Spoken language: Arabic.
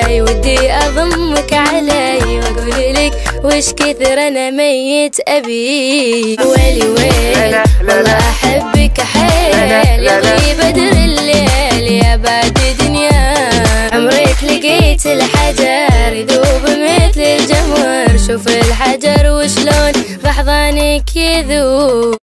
جاي ودي اضمك علي واقول لك وش كثر انا ميت ابيك. ويلي ويل والله احبك حيل يا غي بدر الليل يا بعد دنيا. عمرك لقيت الحجر يذوب مثل الجمر، شوف الحجر وشلون بحضانك يذوب.